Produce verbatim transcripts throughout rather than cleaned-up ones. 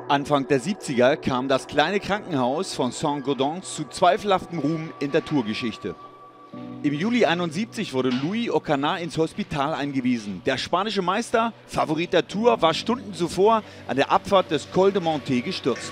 Anfang der siebziger kam das kleine Krankenhaus von Saint-Gaudens zu zweifelhaftem Ruhm in der Tourgeschichte. Im Juli einundsiebzig wurde Louis Ocana ins Hospital eingewiesen. Der spanische Meister, Favorit der Tour, war Stunden zuvor an der Abfahrt des Col de Monte gestürzt.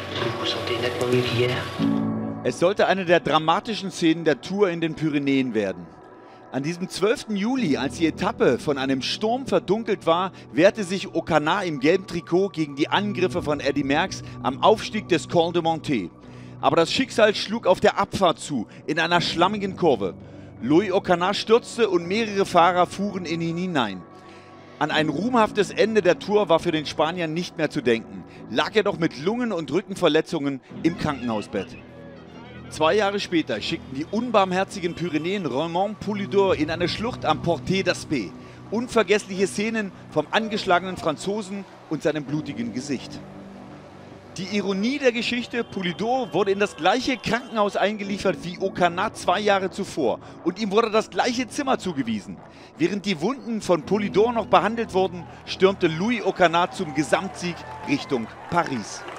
Es sollte eine der dramatischen Szenen der Tour in den Pyrenäen werden. An diesem zwölften Juli, als die Etappe von einem Sturm verdunkelt war, wehrte sich Ocana im gelben Trikot gegen die Angriffe von Eddy Merckx am Aufstieg des Col de Monte. Aber das Schicksal schlug auf der Abfahrt zu, in einer schlammigen Kurve. Louis Ocana stürzte und mehrere Fahrer fuhren in ihn hinein. An ein ruhmhaftes Ende der Tour war für den Spanier nicht mehr zu denken. Lag er doch mit Lungen- und Rückenverletzungen im Krankenhausbett. Zwei Jahre später schickten die unbarmherzigen Pyrenäen Raymond Poulidor in eine Schlucht am Portet d'Aspet. Unvergessliche Szenen vom angeschlagenen Franzosen und seinem blutigen Gesicht. Die Ironie der Geschichte: Poulidor wurde in das gleiche Krankenhaus eingeliefert wie Ocana zwei Jahre zuvor und ihm wurde das gleiche Zimmer zugewiesen. Während die Wunden von Poulidor noch behandelt wurden, stürmte Louis Ocana zum Gesamtsieg Richtung Paris.